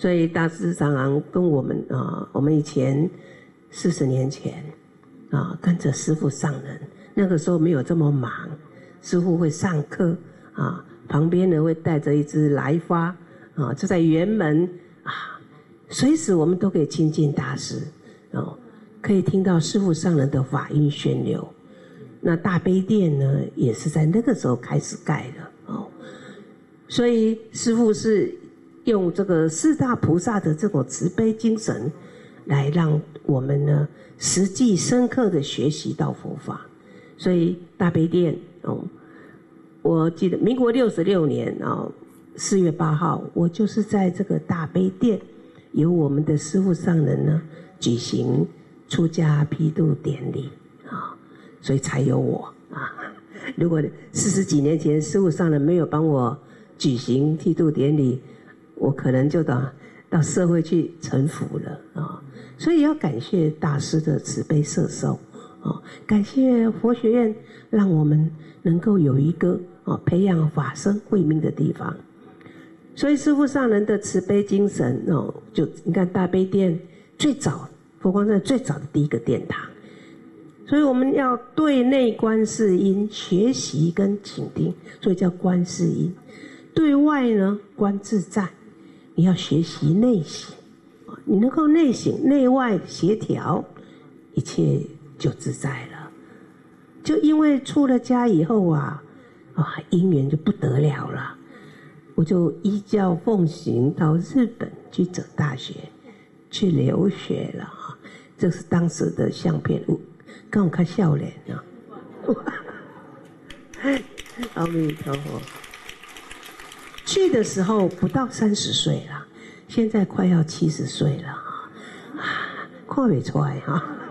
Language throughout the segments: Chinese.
所以大师常常跟我们我们以前40年前跟着师父上人，那个时候没有这么忙，师父会上课旁边呢会带着一支来发就在园门随时我们都可以亲近大师可以听到师父上人的法音宣流。那大悲殿呢，也是在那个时候开始盖的所以师父是用这个四大菩萨的这种慈悲精神，来让我们呢实际深刻的学习到佛法。所以大悲殿我记得民国66年4月8号，我就是在这个大悲殿，由我们的师父上人呢举行出家批度典礼所以才有我如果40几年前师父上人没有帮我举行剃度典礼，我可能就到社会去沉浮了所以要感谢大师的慈悲摄受感谢佛学院让我们能够有一个培养法身慧命的地方。所以师父上人的慈悲精神就你看大悲殿最早佛光山最早的第一个殿堂，所以我们要对内观世音学习跟倾听，所以叫观世音。对外呢观自在，你要学习内省，你能够内省内外协调，一切就自在了。就因为出了家以后因缘就不得了了，我就依教奉行到日本去整大学去留学了这是当时的相片，跟我看笑脸阿弥陀佛。去的时候不到30岁了，现在快要70岁了看不出来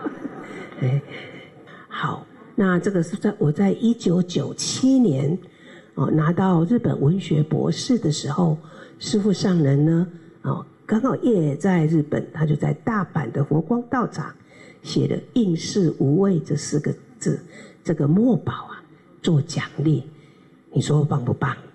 好，那这个是我在1997年拿到日本文学博士的时候，师父上人呢刚好也在日本，他就在大阪的佛光道场写了应世无畏这4个字，这个墨宝做奖励，你说棒不棒？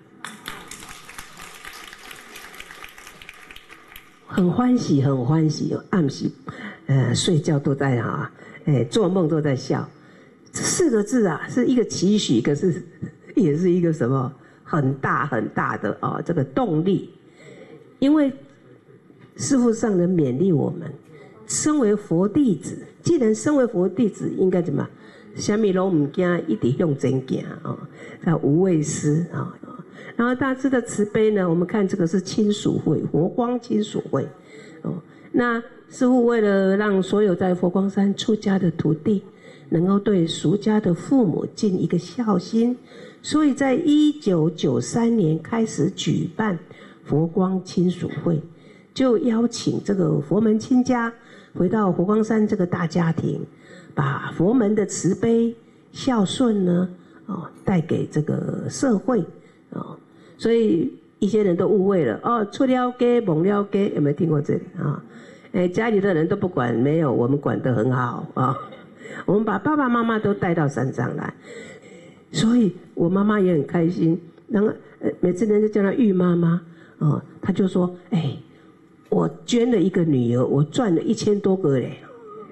很欢喜很欢喜暗时睡觉都在做梦都在笑。这4个字是一个期许，可是也是一个什么很大很大的这个动力。因为师父上人勉励我们，身为佛弟子，既然身为佛弟子，应该怎么什么都不怕，一直向前行叫无畏师然后大师的慈悲呢，我们看这个是亲属会，佛光亲属会那师父为了让所有在佛光山出家的徒弟能够对俗家的父母尽一个孝心，所以在1993年开始举办佛光亲属会，就邀请这个佛门亲家回到佛光山这个大家庭，把佛门的慈悲孝顺呢带给这个社会所以一些人都误会了出了家蒙了家，有没有听过这里家里的人都不管，没有，我们管得很好我们把爸爸妈妈都带到山上来，所以我妈妈也很开心。然后每次人家叫她玉妈妈她就说我捐了一个女儿，我赚了1000多个嘞。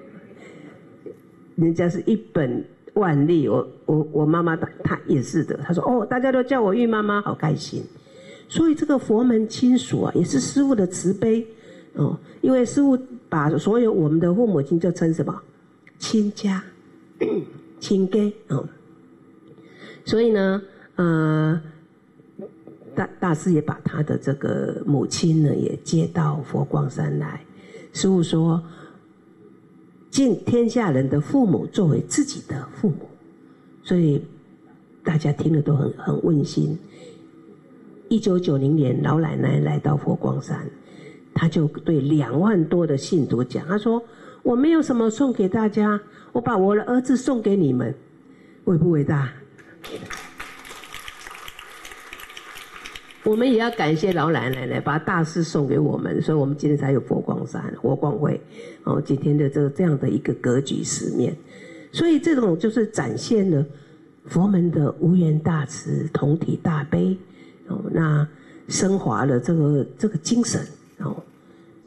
人家是1本万利，我妈妈她也是的，她说大家都叫我玉妈妈，好开心。所以这个佛门亲属也是师父的慈悲因为师父把所有我们的父母亲就称什么亲家亲家所以呢大师也把他的这个母亲呢也接到佛光山来。师父说，敬天下人的父母作为自己的父母，所以大家听了都很温馨。1990年老奶奶来到佛光山，她就对2万多的信徒讲，她说我没有什么送给大家，我把我的儿子送给你们，伟不伟大？我们也要感谢老奶奶把大师送给我们，所以我们今天才有佛光山佛光会今天的这样的一个格局实面。所以这种就是展现了佛门的无缘大慈同体大悲那升华了这个精神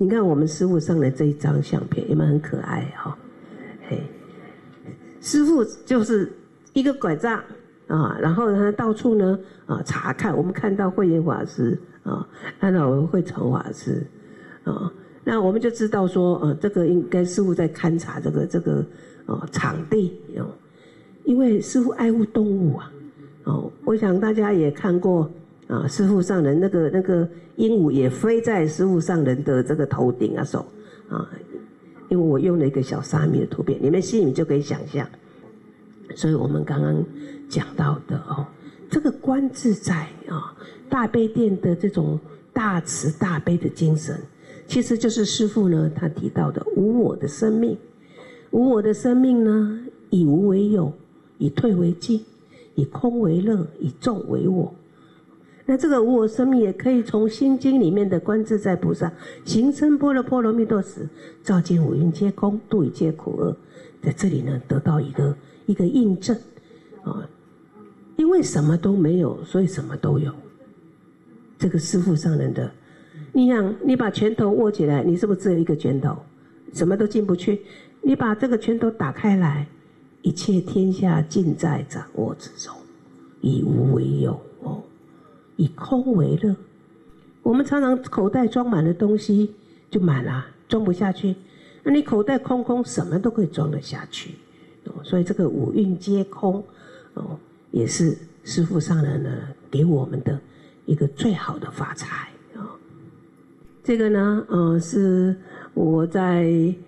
你看我们师父上的这一张相片，有没有很可爱哈？嘿，师父就是一个拐杖啊，然后他到处呢查看。我们看到慧眼法师啊，看到慧传法师啊，那我们就知道说，这个应该师父在勘察这个场地哦，因为师父爱护动物啊。我想大家也看过啊，师父上人那个鹦鹉也飞在师父上人的这个头顶啊手啊，因为我用了一个小沙弥的图片，你们心里就可以想象。所以我们刚刚讲到的这个观自在大悲殿的这种大慈大悲的精神，其实就是师父呢他提到的无我的生命。无我的生命呢，以无为有，以退为进，以空为乐，以众为我。那这个无我生命也可以从心经里面的观自在菩萨行深般若波罗蜜多时，照见五蕴皆空，度一切苦厄，在这里呢得到一个印证因为什么都没有，所以什么都有。这个师父上人的，你想你把拳头握起来，你是不是只有一个拳头，什么都进不去？你把这个拳头打开来，一切天下尽在掌握之中，以无为有以空为乐。我们常常口袋装满了东西就满了，装不下去。那你口袋空空，什么都可以装得下去。所以这个五蕴皆空也是师父上人呢给我们的一个最好的发财这个呢是我在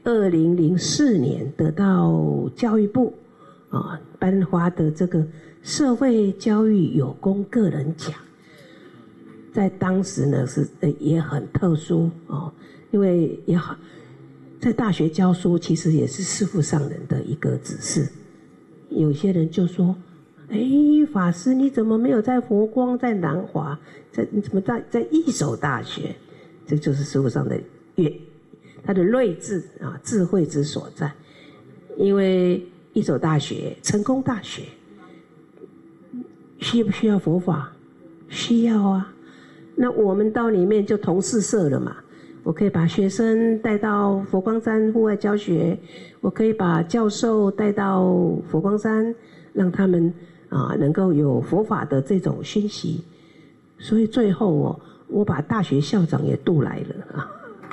2004年得到教育部颁发的这个社会教育有功个人奖。在当时呢是也很特殊因为也好，在大学教书其实也是师父上人的一个指示。有些人就说：“法师你怎么没有在佛光，在南华，你怎么在一手大学？”这就是师父上的他的睿智智慧之所在。因为一手大学、成功大学需不需要佛法？需要啊。那我们到里面就同事社了嘛，我可以把学生带到佛光山户外教学，我可以把教授带到佛光山，让他们能够有佛法的这种熏习。所以最后我把大学校长也渡来了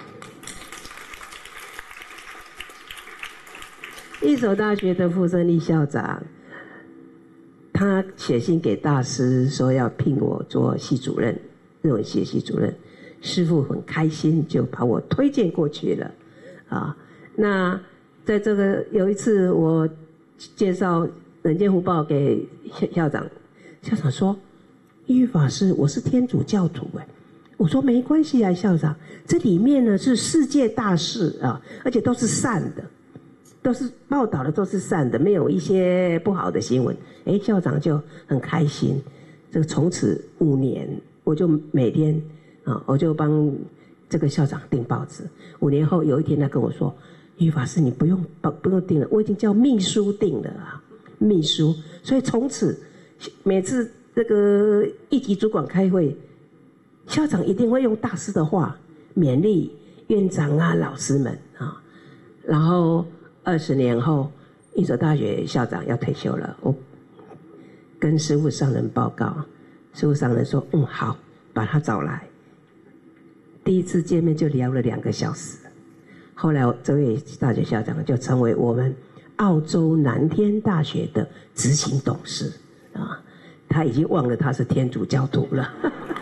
一所大学的傅胜利校长，他写信给大师说要聘我做系主任，日文系系主任。师父很开心，就把我推荐过去了那在这个有一次我介绍《人间福报》给校长，校长说：“一玉法师，我是天主教徒我说：“没关系啊，校长，这里面呢是世界大事而且都是善的，都是报道的都是善的，没有一些不好的新闻。”校长就很开心。这个从此5年，我就每天我就帮这个校长订报纸。5年后有一天他跟我说：“于法师，你不用订了，我已经叫秘书订了秘书。”所以从此每次这个一级主管开会，校长一定会用大师的话勉励院长老师们然后20年后，一所大学校长要退休了，我跟师父上人报告，师父上人说：“好，把他找来。”第一次见面就聊了2个小时。后来这位大学校长就成为我们澳洲南天大学的执行董事他已经忘了他是天主教徒了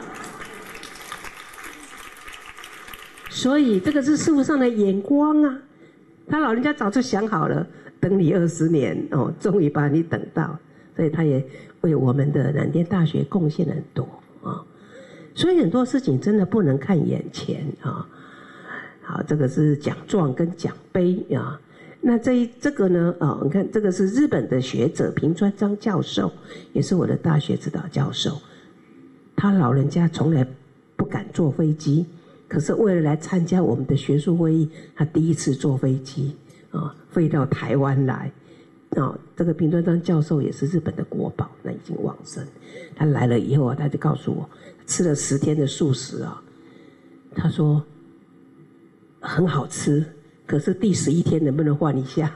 所以这个是师父上的眼光他老人家早就想好了，等你20年终于把你等到，所以他也为我们的南天大学贡献了很多所以很多事情真的不能看眼前好，这个是奖状跟奖杯那这个呢你看这个是日本的学者平川章教授，也是我的大学指导教授。他老人家从来不敢坐飞机，可是为了来参加我们的学术会议，他第一次坐飞机飞到台湾来这个平川章教授也是日本的国宝，那已经往生。他来了以后他就告诉我，吃了10天的素食他说很好吃，可是第11天能不能换一下？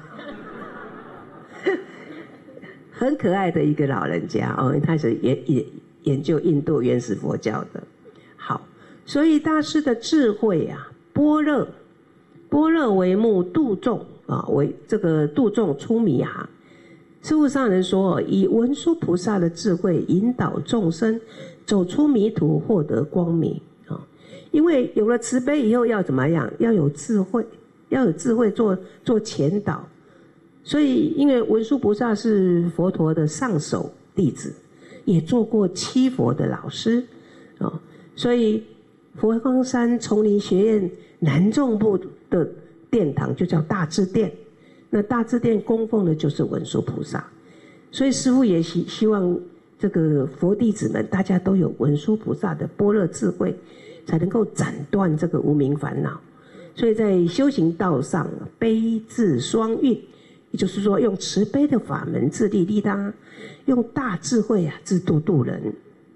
很可爱的一个老人家哦，他是研究印度原始佛教的。好，所以大师的智慧啊，般若为目，度众啊，为这个度众出迷航。师父上人说，以文殊菩萨的智慧引导众生走出迷途，获得光明啊。因为有了慈悲以后，要怎么样？要有智慧，要有智慧做前导。所以，因为文殊菩萨是佛陀的上首弟子，也做过七佛的老师啊，所以佛光山丛林学院南众部的殿堂就叫大智殿。那大智殿供奉的就是文殊菩萨，所以师父也希望这个佛弟子们大家都有文殊菩萨的般若智慧，才能够斩断这个无明烦恼。所以在修行道上，悲智双运。也就是说，用慈悲的法门自利利他，用大智慧啊自度度人。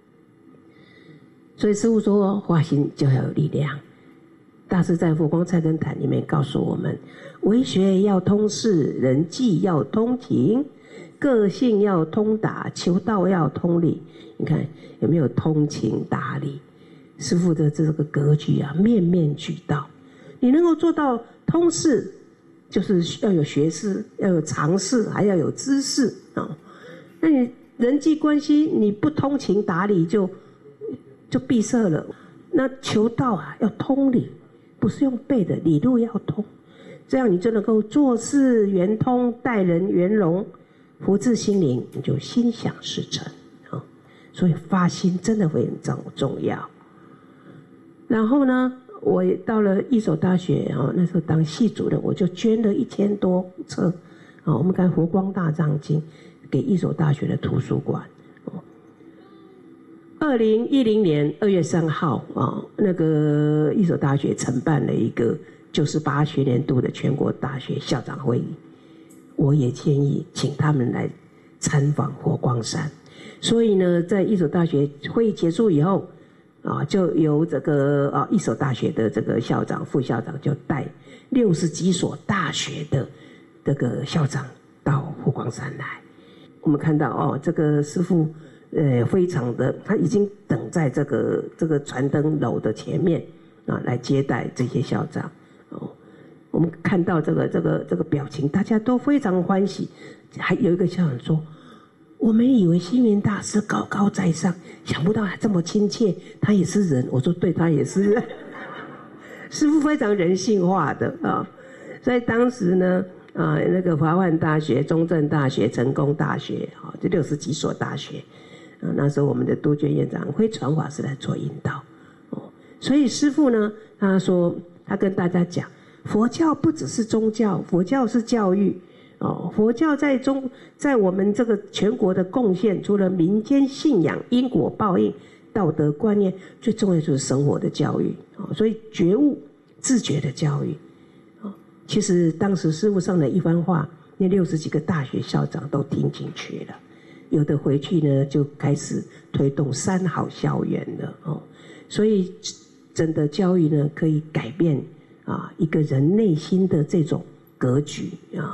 所以师父说，发心就要有力量。大师在《佛光菜根谭》里面告诉我们：为学要通识，人际要通情，个性要通达，求道要通理。你看有没有通情达理？师父的这个格局啊，面面俱到。你能够做到通识，就是要有学识，要有常识，还要有知识啊。那你人际关系你不通情达理就闭塞了。那求道啊要通理，不是用背的，理路要通，这样你就能够做事圆通，待人圆融，福至心灵，你就心想事成啊。所以发心真的会很重要。然后呢，我到了一所大学那时候当系主任，我就捐了1000多册我们看《佛光大藏经》给一所大学的图书馆。2010年2月3号那个一所大学承办了一个98学年度的全国大学校长会议，我也建议请他们来参访佛光山。所以呢，在一所大学会议结束以后就由这个一所大学的这个校长、副校长就带60几所大学的这个校长到佛光山来。我们看到这个师父非常的，他已经等在这个传灯楼的前面来接待这些校长我们看到这个表情，大家都非常欢喜。还有一个校长说，我们以为星云大师高高在上，想不到他这么亲切，他也是人。我说对，他也是人。师父非常人性化的所以当时呢那个华梵大学、中正大学、成功大学这60几所大学那时候我们的杜鹃院长会传法师来做引导所以师父呢，他说他跟大家讲，佛教不只是宗教，佛教是教育佛教在我们这个全国的贡献，除了民间信仰、因果报应、道德观念，最重要就是生活的教育所以觉悟、自觉的教育其实当时师父上的一番话，那60几个大学校长都听进去了，有的回去呢就开始推动3好校园了所以真的教育呢，可以改变一个人内心的这种格局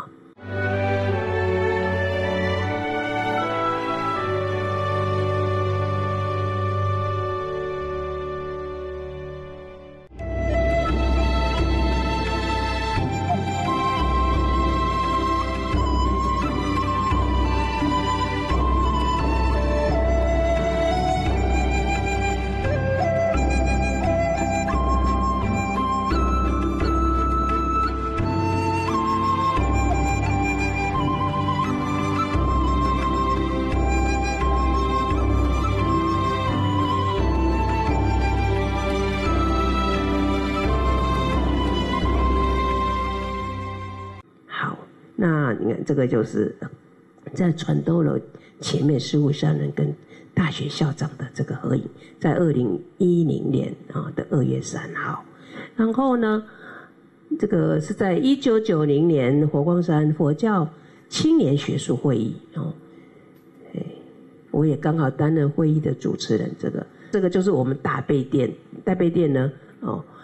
那你看，这个就是在传灯楼前面，师父上人跟大学校长的这个合影，在2010年的2月3号。然后呢，这个是在1990年佛光山佛教青年学术会议我也刚好担任会议的主持人。这个就是我们大悲殿。大悲殿呢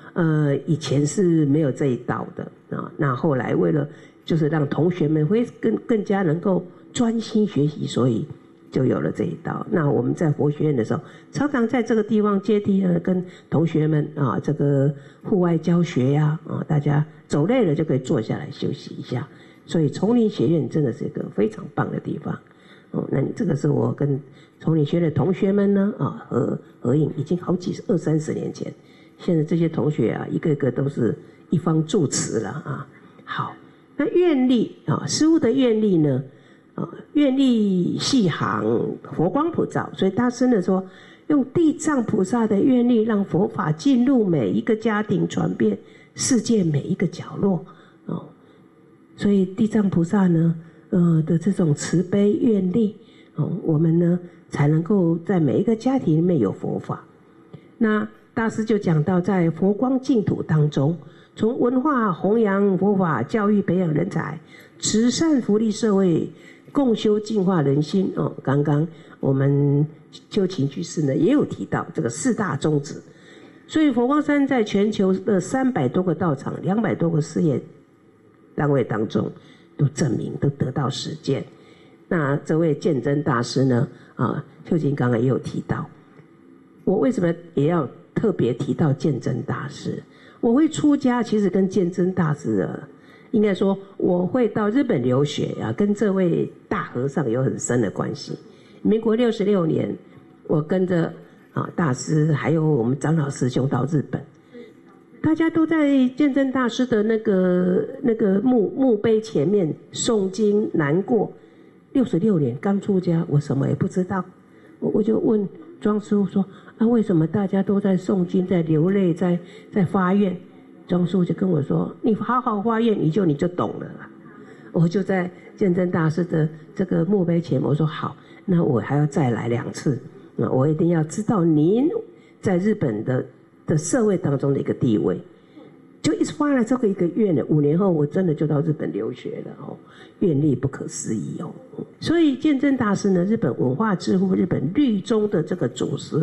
以前是没有这一道的啊。那后来为了就是让同学们会更加能够专心学习，所以就有了这一道。那我们在佛学院的时候，常常在这个地方接地呢，跟同学们啊，这个户外教学呀，大家走累了就可以坐下来休息一下。所以丛林学院真的是一个非常棒的地方。那你这个是我跟丛林学院的同学们呢合影，已经好20-30年前。现在这些同学啊，一个个都是一方住持了啊。好，那愿力啊，师父的愿力呢？愿力系行佛光普照，所以大师呢说，用地藏菩萨的愿力，让佛法进入每一个家庭，传遍世界每一个角落。所以地藏菩萨呢，的这种慈悲愿力，我们呢才能够在每一个家庭里面有佛法。那大师就讲到，在佛光净土当中，从文化弘扬佛法、教育培养人才、慈善福利社会、共修净化人心。刚刚我们旧情居士呢也有提到这个4大宗旨。所以佛光山在全球的300多个道场、200多个事业单位当中，都证明，都得到实践。那这位鉴真大师呢，秀琴刚刚也有提到，我为什么也要特别提到鉴真大师？我会出家，其实跟鉴真大师应该说我会到日本留学跟这位大和尚有很深的关系。民国66年，我跟着大师还有我们长老师兄到日本。大家都在鉴真大师的那个墓碑前面诵经难过。66年刚出家，我什么也不知道，我就问庄师傅说：为什么大家都在诵经，在流泪，在发愿？庄师傅就跟我说：你好好发愿，你就懂了。我就在鉴真大师的这个墓碑前，我说好，那我还要再来2次，我一定要知道您在日本的社会当中的一个地位。就一直发了这个一个愿了，5年后我真的就到日本留学了愿力不可思议所以鉴真大师呢，日本文化之父、日本律宗的这个祖师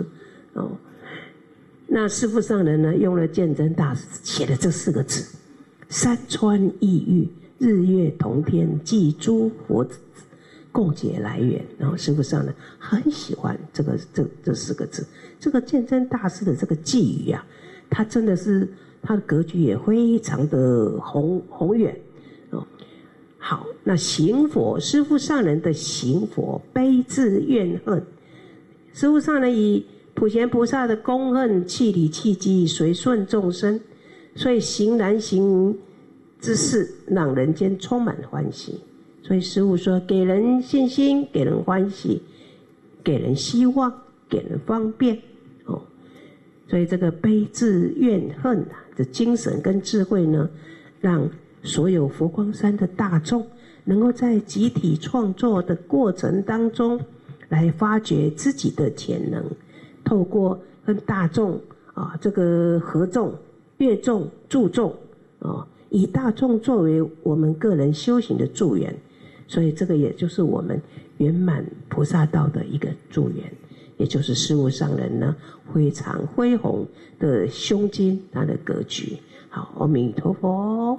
那师父上人呢，用了鉴真大师写的这4个字：山川异域，日月同天，祭诸佛子，共解来源。然后师父上人很喜欢这4个字。这个鉴真大师的这个寄语他真的是他的格局也非常的宏远好，那行佛，师父上人的行佛，悲智怨恨。师父上人以普贤菩萨的恭恨气理气机，随顺众生，所以行难行之事，让人间充满欢喜。所以师父说，给人信心，给人欢喜，给人希望，给人方便所以这个悲智怨恨的精神跟智慧呢，让所有佛光山的大众能够在集体创作的过程当中来发掘自己的潜能，透过跟大众这个合众、乐众、助众以大众作为我们个人修行的助缘，所以这个也就是我们圆满菩萨道的一个助缘。也就是师父上人呢非常恢宏的胸襟，他的格局。好，阿弥陀佛。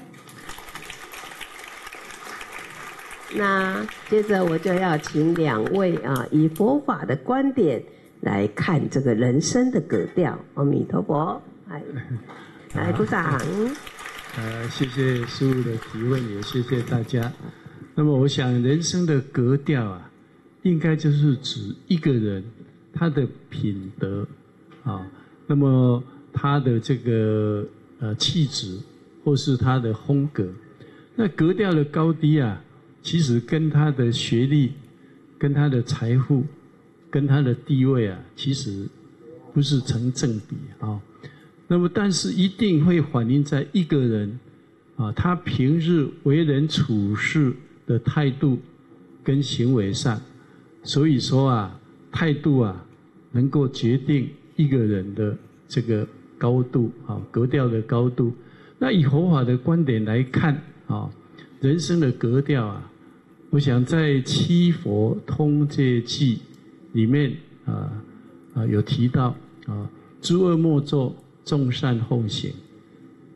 那接着我就要请2位以佛法的观点来看这个人生的格调。阿弥陀佛，来鼓掌。 谢谢师父的提问，也谢谢大家。那么我想人生的格调应该就是指一个人他的品德那么他的这个气质，或是他的风格。那格调的高低其实跟他的学历、跟他的财富、跟他的地位其实不是成正比那么但是一定会反映在一个人他平日为人处事的态度跟行为上。所以说态度能够决定一个人的这个高度格调的高度。那以佛法的观点来看人生的格调我想在《七佛通戒记》里面有提到诸恶莫作，众善奉行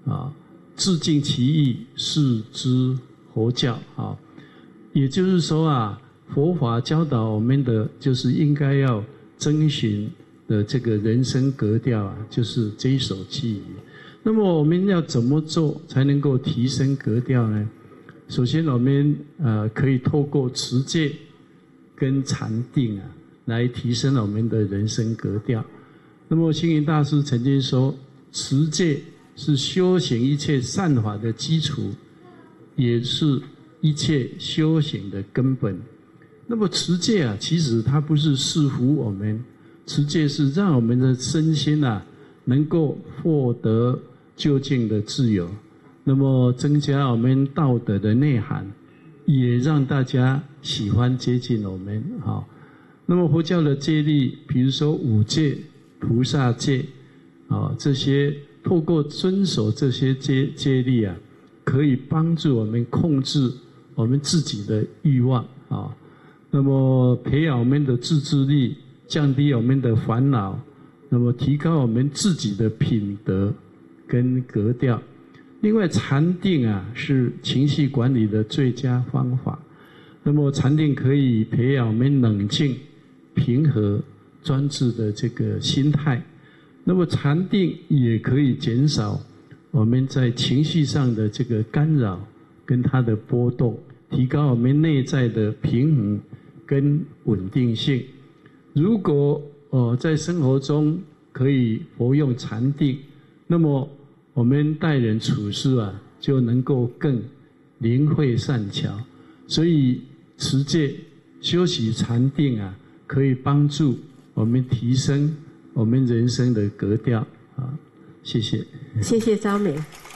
啊，自尽其意，是之佛教啊。也就是说啊，佛法教导我们的就是应该要遵循的这个人生格调啊，就是这一首偈语。那么我们要怎么做才能够提升格调呢？首先，我们可以透过持戒跟禅定啊，来提升我们的人生格调。那么星云大师曾经说，持戒是修行一切善法的基础，也是一切修行的根本。那么持戒啊，其实它不是束缚我们，持戒是让我们的身心啊，能够获得究竟的自由，那么增加我们道德的内涵，也让大家喜欢接近我们。好，那么佛教的戒律，比如说五戒、菩萨戒，这些透过遵守这些戒律啊，可以帮助我们控制我们自己的欲望啊。那么培养我们的自制力，降低我们的烦恼，那么提高我们自己的品德跟格调。另外，禅定啊是情绪管理的最佳方法。那么禅定可以培养我们冷静、平和、专注的这个心态。那么禅定也可以减少我们在情绪上的这个干扰跟它的波动，提高我们内在的平衡跟稳定性。如果在生活中可以活用禅定，那么我们待人处事啊，就能够更灵慧善巧。所以持戒、修习禅定啊，可以帮助我们提升我们人生的格调啊。谢谢。 谢谢昭美。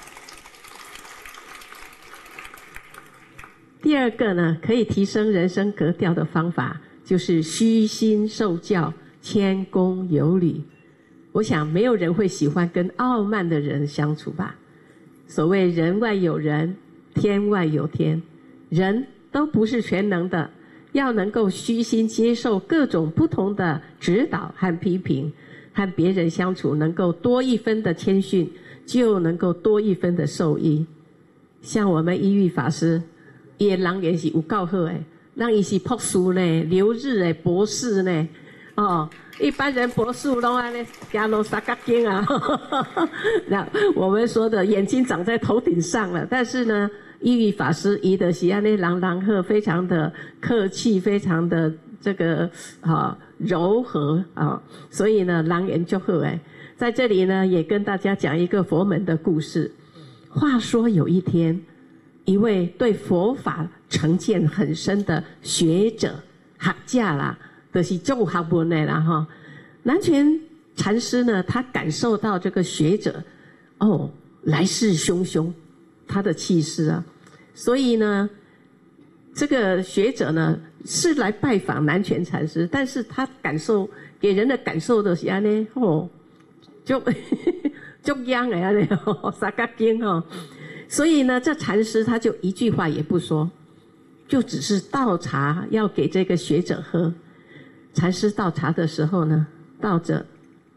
第二个呢，可以提升人生格调的方法，就是虚心受教，谦恭有礼。我想没有人会喜欢跟傲慢的人相处吧。所谓人外有人，天外有天，人都不是全能的，要能够虚心接受各种不同的指导和批评，和别人相处能够多一分的谦逊，就能够多一分的受益。像我们一玉法师，伊的人缘是有够好诶，让伊是博士呢，留日诶，博士呢，一般人博士拢安尼加罗三角经啊，那我们说的眼睛长在头顶上了，但是呢，一玉法师伊的是安尼人和，非常的客气，非常的这个柔和啊，所以呢，人缘就好诶。在这里呢，也跟大家讲一个佛门的故事。话说有一天，一位对佛法成见很深的学者、学者啦，就是做学问的啦哈。南泉禅师呢，他感受到这个学者来势汹汹，他的气势啊，所以呢，这个学者呢是来拜访南泉禅师，但是他给人的感受就是安尼就央的安尼三角经所以呢，这禅师他就一句话也不说，就只是倒茶要给这个学者喝。禅师倒茶的时候呢，倒着，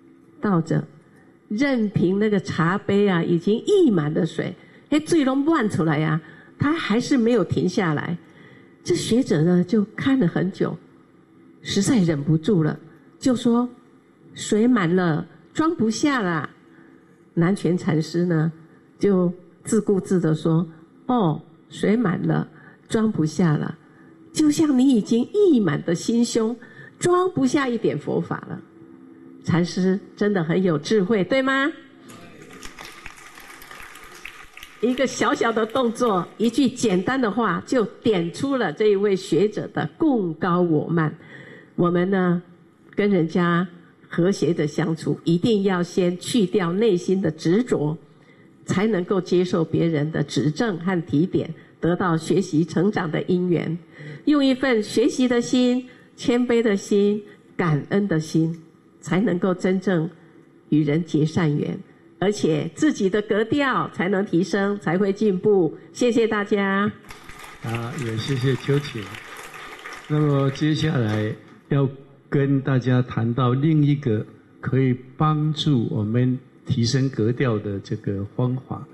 任凭那个茶杯啊已经溢满了水，水都漫出来啊，他还是没有停下来。这学者呢就看了很久，实在忍不住了，就说：“水满了，装不下啦。”南泉禅师呢就自顾自地说：“水满了，装不下了，就像你已经溢满的心胸，装不下一点佛法了。”禅师真的很有智慧，对吗？一个小小的动作，一句简单的话，就点出了这一位学者的共高我慢。我们呢，跟人家和谐的相处，一定要先去掉内心的执着，才能够接受别人的指正和提点，得到学习成长的因缘。用一份学习的心、谦卑的心、感恩的心，才能够真正与人结善缘，而且自己的格调才能提升，才会进步。谢谢大家。 也谢谢秋瑾。那么接下来要跟大家谈到另一个可以帮助我们提升格调的这个方法。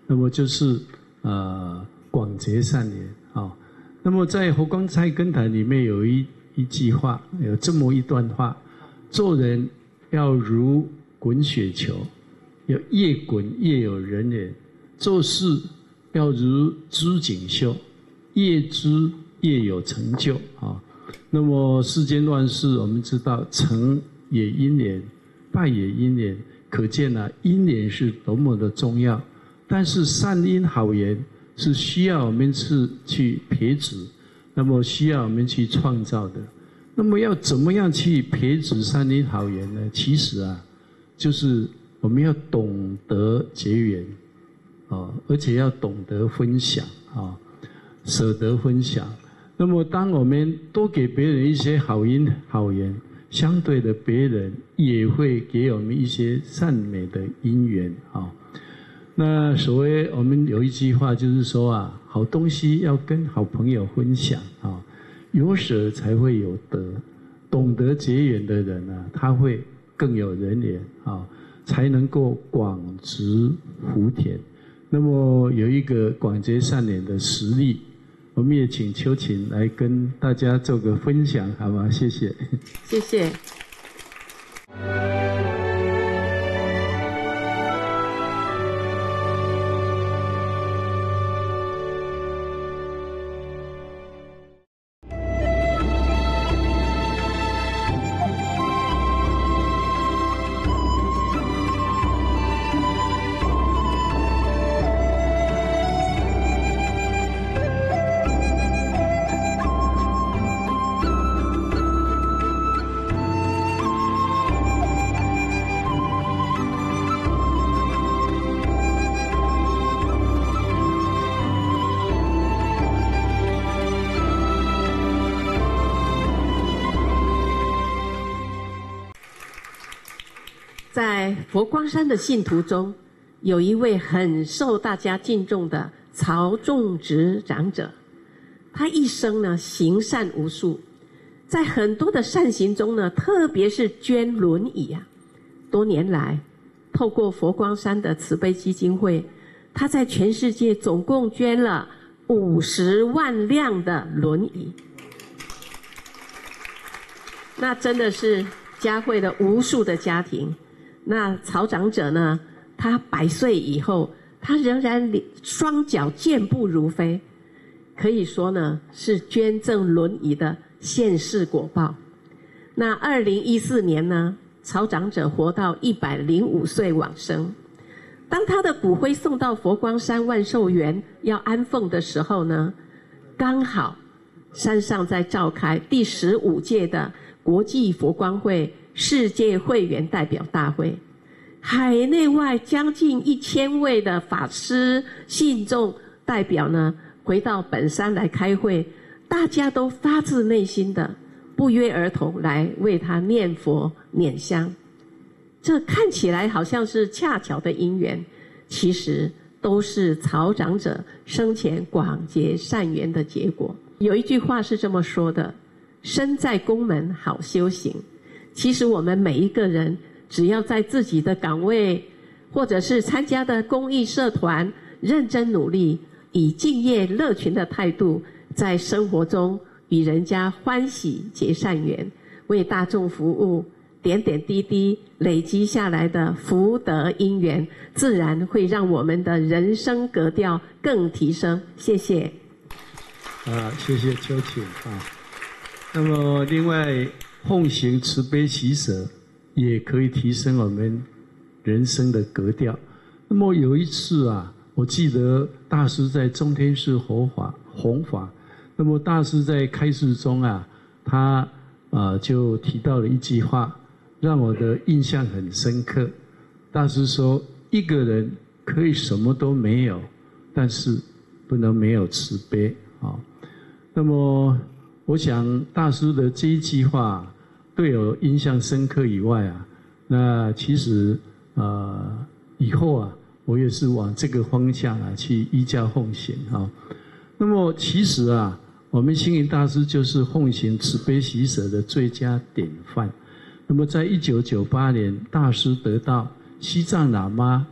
那么就是广结善缘啊。那么在佛光菜根谭里面有一句话，有这么一段话：做人要如滚雪球，要越滚越有人缘；做事要如织锦绣，越织越有成就啊。那么世间万事，我们知道成也因缘，败也因缘，可见因缘是多么的重要。但是善因好缘是需要我们去培植，那么需要我们去创造的。那么要怎么样去培植善因好缘呢？其实就是我们要懂得结缘而且要懂得分享舍得分享。那么当我们多给别人一些好因好缘，相对的别人也会给我们一些善美的因缘那所谓我们有一句话就是说好东西要跟好朋友分享有舍才会有得，懂得结缘的人他会更有人缘才能够广植福田。那么有一个广结善缘的实例，我们也请秋琴来跟大家做个分享，好吗？谢谢。 谢谢。在佛光山的信徒中，有一位很受大家敬重的曹仲植长者，他一生呢行善无数，在很多的善行中呢，特别是捐轮椅多年来，透过佛光山的慈悲基金会，他在全世界总共捐了50万辆的轮椅，那真的是嘉惠了无数的家庭。那曹长者呢，他100岁以后，他仍然双脚健步如飞，可以说呢是捐赠轮椅的现世果报。那2014年呢，曹长者活到105岁往生。当他的骨灰送到佛光山万寿园要安奉的时候呢，刚好山上在召开第15届的国际佛光会世界会员代表大会，海内外将近1000位的法师信众代表呢，回到本山来开会，大家都发自内心的不约而同来为他念佛念香。这看起来好像是恰巧的因缘，其实都是曹长者生前广结善缘的结果。有一句话是这么说的：身在宫门好修行。其实我们每一个人只要在自己的岗位或者是参加的公益社团认真努力，以敬业乐群的态度在生活中与人家欢喜结善缘，为大众服务，点点滴滴累积下来的福德因缘，自然会让我们的人生格调更提升。谢谢。 谢谢秋琴那么另外奉行慈悲喜舍也可以提升我们人生的格调。那么有一次我记得大师在中天寺弘法，那么大师在开示中他就提到了一句话，让我的印象很深刻。大师说，一个人可以什么都没有，但是不能没有慈悲那么我想大师的这一句话对我印象深刻以外那其实以后我也是往这个方向去依教奉行那么其实我们星云大师就是奉行慈悲喜舍的最佳典范。那么在1998年，大师得到西藏喇嘛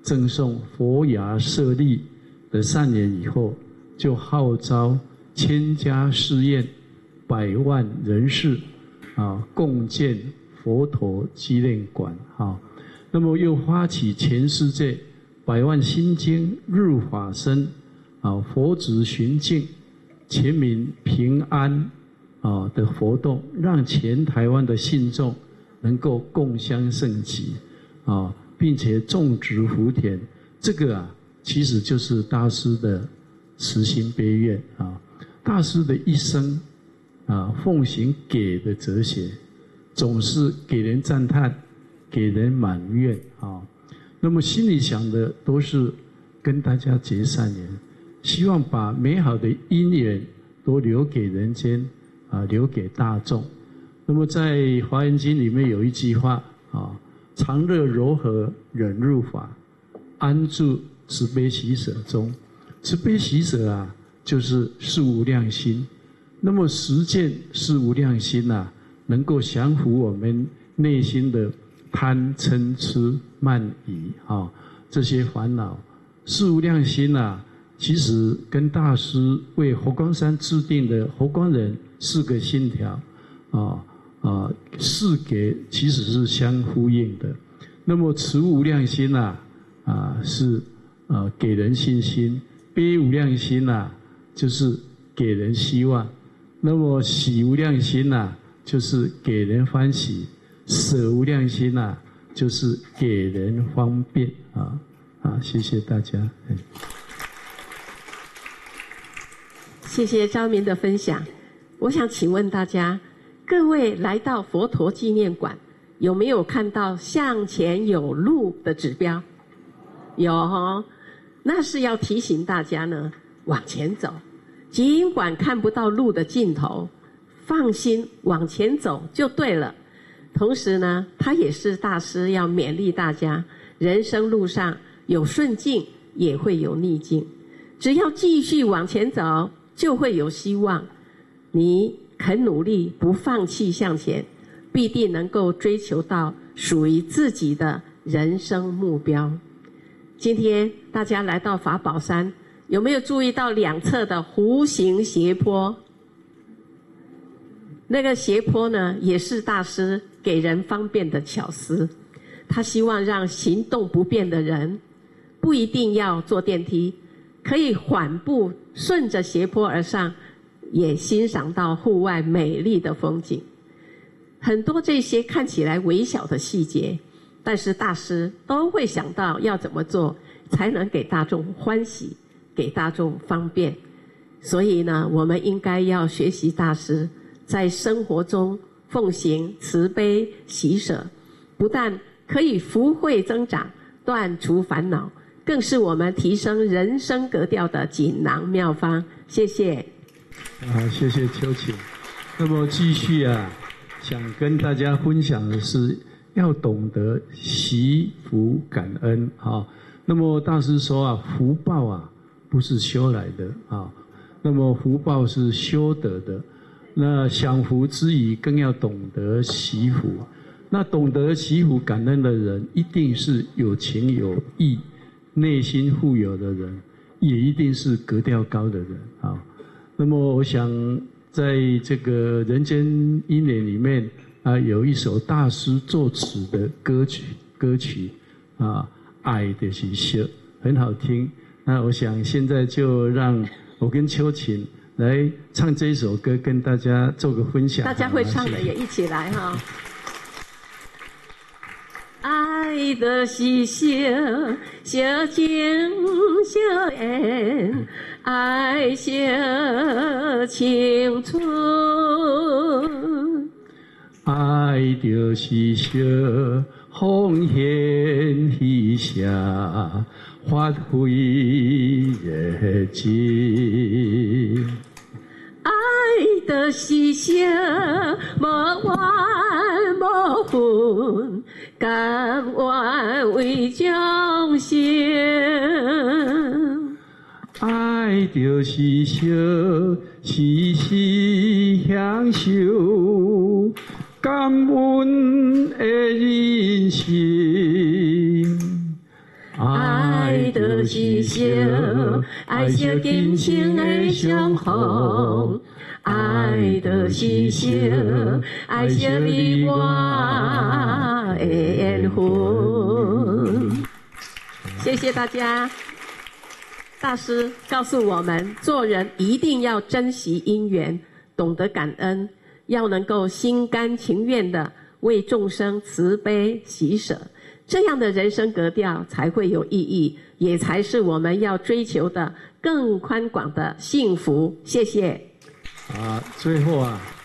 赠送佛牙舍利的3年以后，就号召千家寺院、100万人士共建佛陀纪念馆那么又发起全世界100万心经日法僧佛子寻境、全民平安的活动，让全台湾的信众能够共襄盛举并且种植福田。这个其实就是大师的慈心悲愿大师的一生奉行给的哲学，总是给人赞叹，给人满愿那么心里想的都是跟大家结善缘，希望把美好的因缘都留给人间留给大众。那么在《华严经》里面有一句话常乐柔和忍辱法，安住慈悲喜舍中。慈悲喜舍就是事无量心。那么实践事无量心能够降服我们内心的贪嗔痴慢疑这些烦恼。事无量心其实跟大师为佛光山制定的佛光人4个信条4给其实是相呼应的。那么慈无量心是给人信心，悲无量心就是给人希望，那么喜无量心就是给人欢喜，舍无量心就是给人方便谢谢大家。 谢谢昭明的分享。我想请问大家，各位来到佛陀纪念馆，有没有看到向前有路的指标？有那是要提醒大家呢，往前走，尽管看不到路的尽头，放心往前走就对了。同时呢，他也是大师要勉励大家，人生路上有顺境也会有逆境，只要继续往前走就会有希望。你肯努力不放弃向前，必定能够追求到属于自己的人生目标。今天大家来到法宝山，有没有注意到2侧的弧形斜坡？那个斜坡呢，也是大师给人方便的巧思。他希望让行动不便的人不一定要坐电梯，可以缓步顺着斜坡而上，也欣赏到户外美丽的风景。很多这些看起来微小的细节，但是大师都会想到要怎么做才能给大众欢喜，给大众方便。所以呢，我们应该要学习大师，在生活中奉行慈悲喜舍，不但可以福慧增长，断除烦恼，更是我们提升人生格调的锦囊妙方。谢谢。 谢谢秋瑾。那么继续想跟大家分享的是，要懂得惜福感恩那么大师说福报不是修来的那么福报是修得的。那享福之余，更要懂得惜福。那懂得惜福感恩的人，一定是有情有义、内心富有的人，也一定是格调高的人那么我想在这个人间因缘里面有一首大师作词的歌曲爱的是笑，很好听。那我想现在就让我跟秋瑾来唱这一首歌，跟大家做个分享。 大家会唱的也一起来爱的是笑，笑情笑颜，爱笑青春。 爱就是笑，奉献彼下，发挥热情。 爱的是笑，无怨无恨，甘愿为众生。 爱就是笑，时时享受感恩的人生。 爱是烧，爱烧金青的相逢，爱就是烧，爱烧你我的缘分。谢谢大家。大师告诉我们，做人一定要珍惜因缘，懂得感恩，要能够心甘情愿的为众生慈悲喜舍，这样的人生格调才会有意义，也才是我们要追求的更宽广的幸福。谢谢。 最后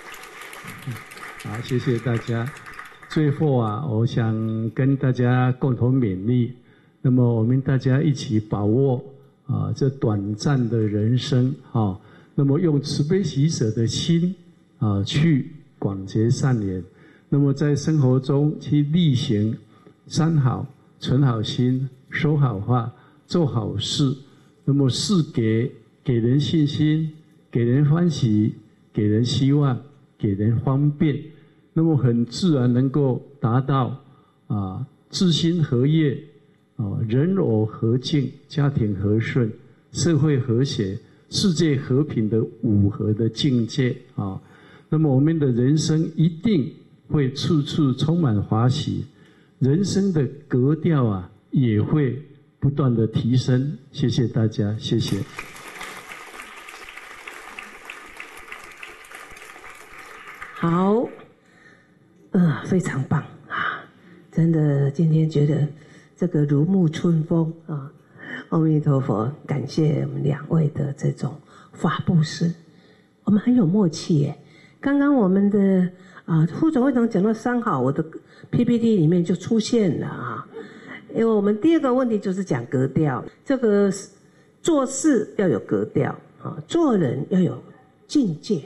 谢谢大家。最后我想跟大家共同勉励，那么我们大家一起把握这短暂的人生那么用慈悲喜舍的心去广结善缘，那么在生活中去力行三好：存好心、说好话、做好事。那么是给人信心，给人欢喜，给人希望，给人方便，那么很自然能够达到知心合业。人偶和敬，家庭和顺，社会和谐，世界和平的五和的境界那么我们的人生一定会处处充满欢喜，人生的格调也会不断的提升。谢谢大家，谢谢。 好，非常棒真的今天觉得这个如沐春风阿弥陀佛，感谢我们两位的这种法布施，我们很有默契耶。刚刚我们的副总会长讲到三好，我的 PPT 里面就出现了因为我们第二个问题就是讲格调，这个做事要有格调做人要有境界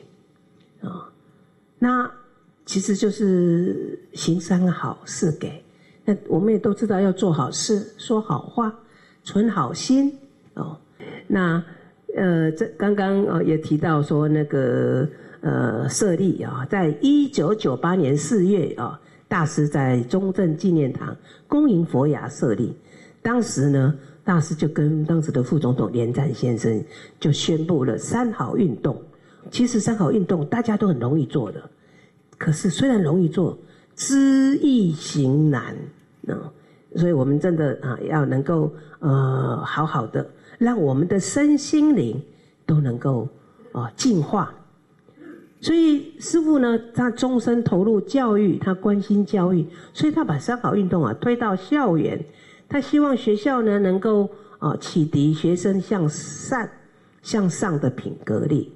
那其实就是行三好，事给。那我们也都知道要做好事，说好话，存好心那这刚刚也提到说那个设立在1998年4月大师在中正纪念堂恭迎佛雅设立。当时呢，大师就跟当时的副总统连战先生就宣布了三好运动。其实三好运动大家都很容易做的，可是虽然容易做，知易行难所以我们真的要能够好好的让我们的身心灵都能够净化。所以师父呢，他终身投入教育，他关心教育，所以他把三好运动推到校园。他希望学校呢能够启迪学生向善向上的品格力。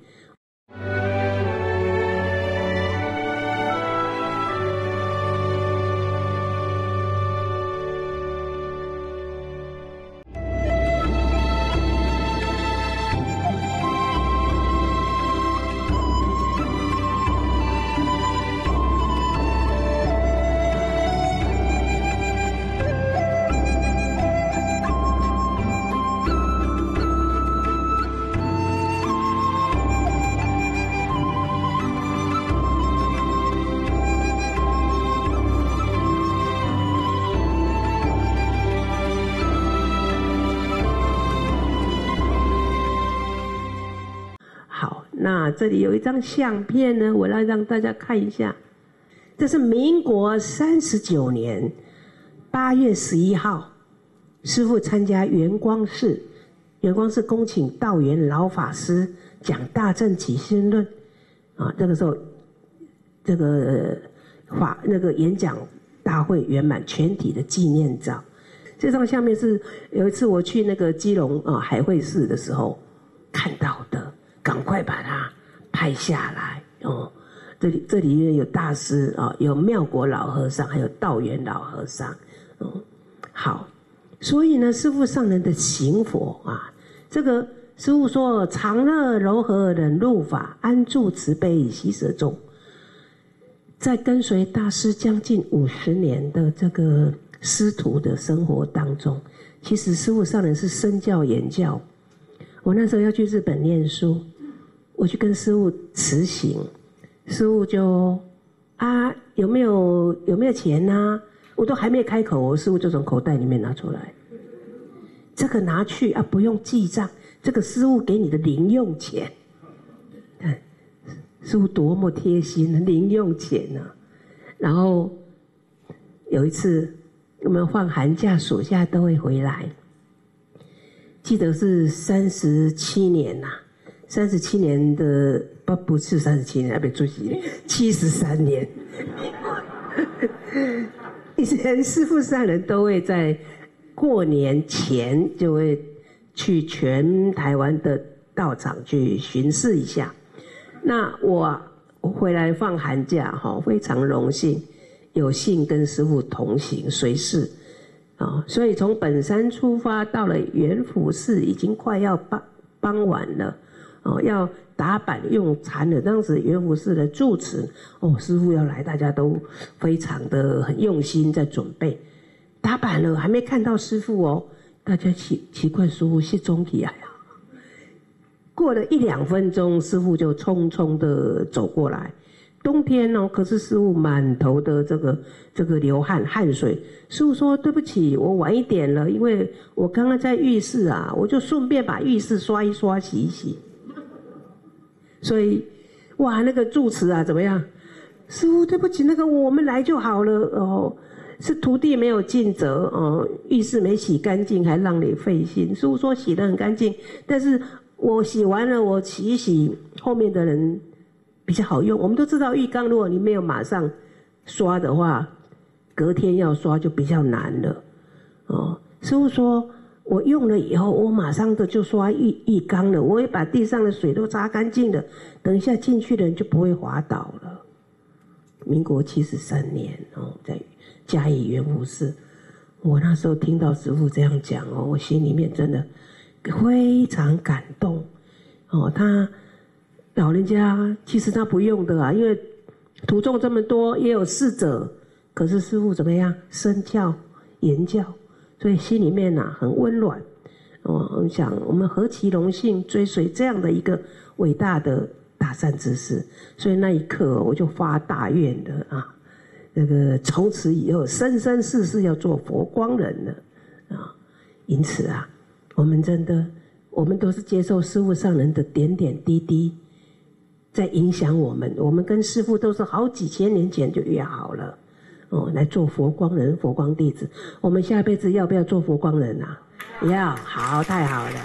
那这里有一张相片呢，我来让大家看一下。这是民国39年8月11号，师父参加圆光寺恭请道元老法师讲《大乘起心论》这个时候，这个那个演讲大会圆满全体的纪念照。这张相片是有一次我去那个基隆海会寺的时候看到的。赶快把它拍下来这里面有大师有妙果老和尚，还有道元老和尚好，所以呢，师父上人的行佛这个师父说常乐柔和忍辱法，安住慈悲喜舍中。在跟随大师将近50年的这个师徒的生活当中，其实师父上人是身教言教。我那时候要去日本念书，我去跟师父辞行，师父就有没有钱啊？我都还没开口，师父就从口袋里面拿出来这个拿去啊，不用记账，这个师父给你的零用钱。看师父多么贴心，零用钱啊。然后有一次我们放寒假暑假都会回来，记得是37年呐、37年的不是37年，别出席，73年。以前师父上人都会在过年前就会去全台湾的道场去巡视一下。那我回来放寒假哈，非常荣幸，有幸跟师父同行随侍啊，所以从本山出发到了元福寺，已经快要傍晚了哦，要打板用餐了。当时元福寺的住持哦，师父要来，大家都非常的很用心在准备。打板了，还没看到师父哦，大家奇怪，师父是中起来啊。过了1、2分钟，师父就匆匆的走过来。冬天哦，可是师父满头的这个流汗水。师父说：“对不起，我晚一点了，因为我刚刚在浴室啊，我就顺便把浴室刷一刷、洗一洗。”所以，哇，那个住持啊，怎么样？师父，对不起，那个我们来就好了哦。是徒弟没有尽责哦，浴室没洗干净，还让你费心。师父说洗得很干净，但是我洗完了，我洗一洗，后面的人比较好用。我们都知道浴缸，如果你没有马上刷的话，隔天要刷就比较难了。哦，师父说我用了以后，我马上的就刷浴缸了，我也把地上的水都擦干净了，等一下进去的人就不会滑倒了。民国73年哦，在嘉义元福寺，我那时候听到师父这样讲哦，我心里面真的非常感动哦。他老人家其实他不用的啊，因为徒众这么多，也有侍者，可是师父怎么样？身教言教，所以心里面啊很温暖哦。我想我们何其荣幸追随这样的一个伟大的大善知识，所以那一刻我就发大愿的啊。这个从此以后生生世世要做佛光人了啊！因此啊，我们都是接受师父上人的点点滴滴，在影响我们。我们跟师父都是好几千年前就约好了哦，来做佛光人、佛光弟子。我们下辈子要不要做佛光人啊？要，好，太好了。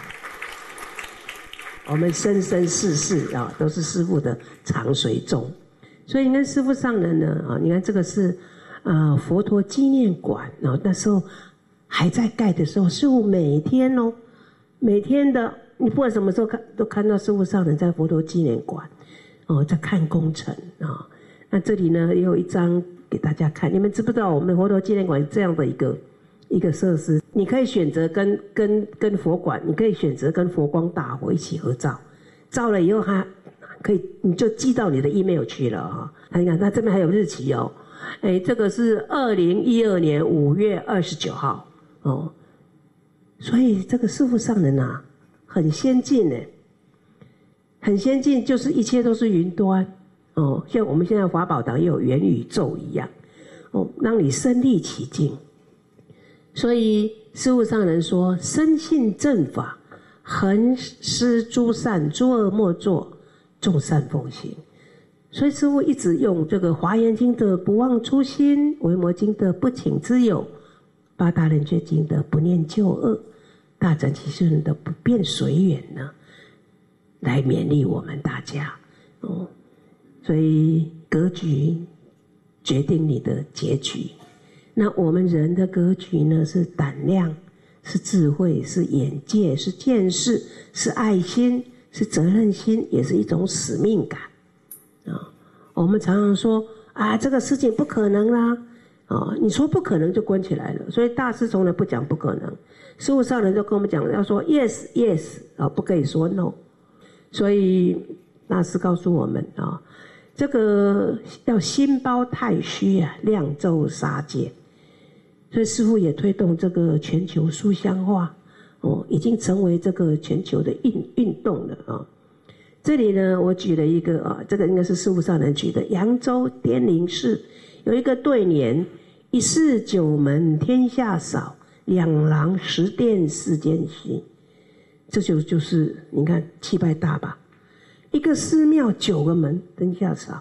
我们生生世世啊，都是师父的常随众。所以你看师父上人呢啊，你看这个是佛陀纪念馆啊，那时候还在盖的时候，师父每天的你不管什么时候都看到师父上人在佛陀纪念馆哦，在看工程啊。那这里呢也有一张给大家看，你们知不知道我们佛陀纪念馆这样的一个设施？你可以选择跟佛馆，你可以选择跟佛光大佛一起合照，照了以后可以，你就寄到你的 email 去了啊！你看，它这边还有日期哦。哎，这个是2012年5月29号哦。所以这个师父上人啊，很先进呢，很先进，就是一切都是云端哦，像我们现在华宝堂也有元宇宙一样哦，让你身临其境。所以师父上人说：“深信正法，恒施诸善，诸恶莫作。”众善奉行，所以师父一直用这个《华严经》的不忘初心，《维摩经》的不请之友，《八大人觉经》的不念旧恶，《大展其顺》的不变随缘呢，来勉励我们大家哦。所以格局决定你的结局。那我们人的格局呢，是胆量，是智慧，是眼界，是见识，是爱心。是责任心，也是一种使命感啊！我们常常说啊，这个事情不可能啦啊！你说不可能就关起来了。所以大师从来不讲不可能，师父上人就跟我们讲，要说 yes yes 啊，不可以说 no。所以大师告诉我们啊，这个要心包太虚啊，量周杀戒。所以师父也推动这个全球书香化。哦，已经成为这个全球的运动了啊！这里呢，我举了一个啊，这个应该是师父上人举的，扬州滇林寺有一个对联：一寺九门天下少， 2廊10殿4间隙，这就是你看气派大吧？一个寺庙9个门，灯下少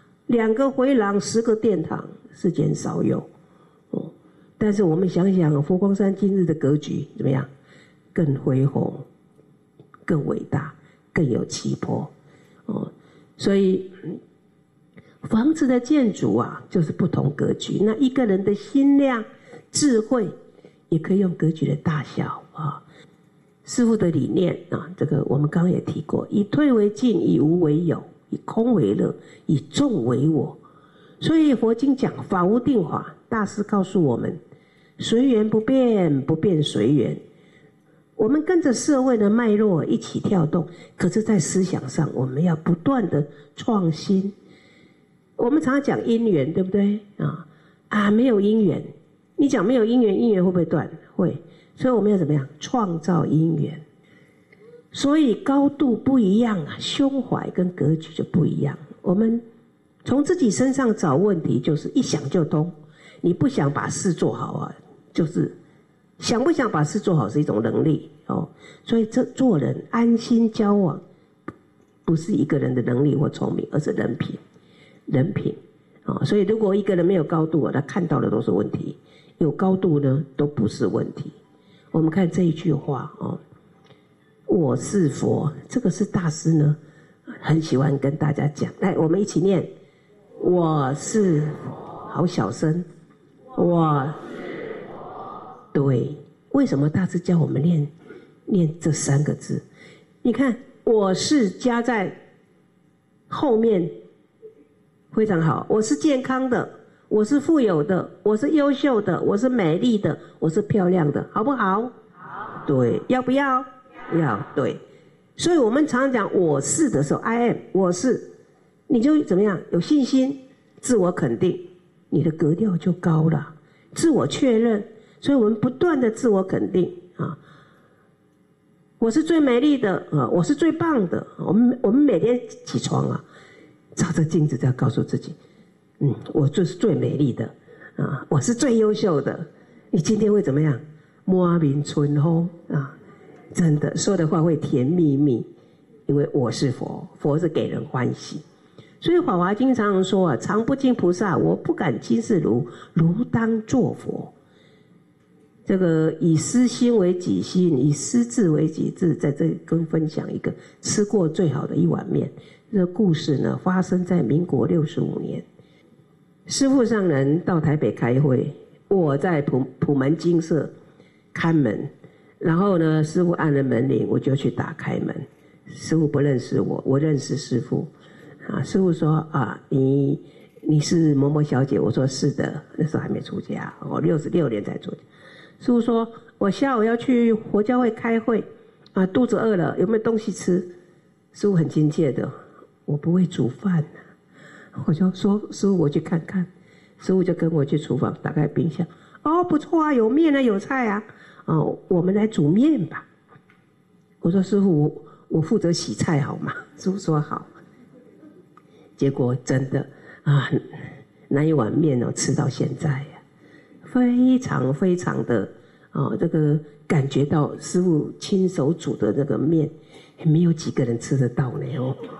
；2个回廊10个殿堂，世间少有。但是我们想想佛光山今日的格局怎么样？更恢宏，更伟大，更有气魄。所以房子的建筑啊，就是不同格局。那一个人的心量、智慧，也可以用格局的大小啊。师父的理念啊，这个我们刚刚也提过：以退为进，以无为有，以空为乐，以众为我。所以佛经讲法无定法，大师告诉我们：随缘不变，不变随缘。我们跟着社会的脉络一起跳动，可是在思想上，我们要不断的创新。我们常常讲因缘，对不对？没有因缘，你讲没有因缘，因缘会不会断？会。所以我们要怎么样？创造因缘。所以高度不一样啊，胸怀跟格局就不一样。我们从自己身上找问题，就是一想就通。你不想把事做好啊，就是想不想把事做好是一种能力哦。所以这做人安心交往，不是一个人的能力或聪明，而是人品。人品所以如果一个人没有高度，他看到的都是问题；有高度呢，都不是问题。我们看这一句话我是佛，这个是大师呢很喜欢跟大家讲。来，我们一起念：我是佛，好小声。我是佛。对，为什么大师教我们念这3个字？你看，我是加在后面非常好。我是健康的，我是富有的，我是优秀的，我是美丽的，我是漂亮的，好不好？好。对，要不要？要。对。所以我们常常讲我是的时候 ，I am， 我是，你就怎么样？有信心，自我肯定，你的格调就高了。自我确认，所以我们不断的自我肯定啊。我是最美丽的我是最棒的。我们每天起床啊，照着镜子，这样告诉自己，我就是最美丽的我是最优秀的。你今天会怎么样？满面春风真的说的话会甜蜜蜜，因为我是佛，佛是给人欢喜。所以《法华经》常常说常不敬菩萨，我不敢轻视如当作佛。这个以私心为己心，以私智为己智，在这里跟分享一个吃过最好的一碗面。这个故事呢，发生在民国65年。师父上人到台北开会，我在普门精舍看门，然后呢，师父按了门铃，我就去打开门。师父不认识我，我认识师父。师父说你是某某小姐，我说是的，那时候还没出家，我66年才出家。师父说我下午要去佛教会开会肚子饿了，有没有东西吃？师父很亲切的，我不会煮饭我就说师父我去看看。师父就跟我去厨房打开冰箱，不错有面有菜我们来煮面吧。我说师父我负责洗菜好吗？师父说好。结果真的那一碗面吃到现在非常非常的这个感觉到师父亲手煮的那个面，没有几个人吃得到呢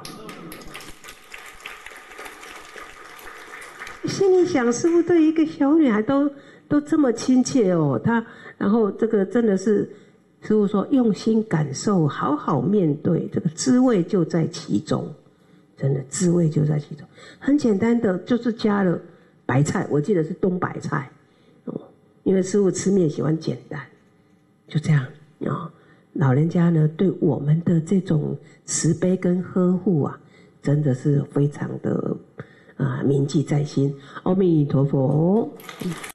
心里想，师父对一个小女孩都这么亲切然后这个真的是师父说用心感受，好好面对，这个滋味就在其中。真的滋味就在其中，很简单的，就是加了白菜，我记得是冬白菜因为师父吃面喜欢简单，就这样老人家呢对我们的这种慈悲跟呵护真的是非常的铭记在心。阿弥陀佛。